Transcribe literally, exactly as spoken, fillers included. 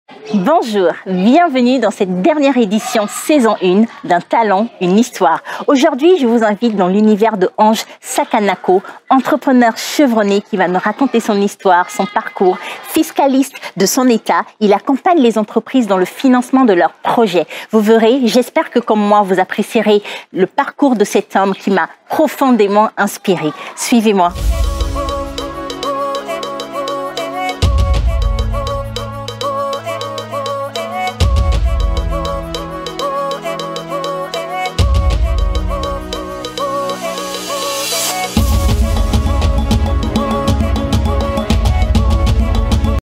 Bonjour, bienvenue dans cette dernière édition saison un d'un talent, une histoire. Aujourd'hui, je vous invite dans l'univers de Ange Sakanako, entrepreneur chevronné qui va nous raconter son histoire, son parcours. Fiscaliste de son état, il accompagne les entreprises dans le financement de leurs projets. Vous verrez, j'espère que comme moi, vous apprécierez le parcours de cet homme qui m'a profondément inspiré. Suivez-moi.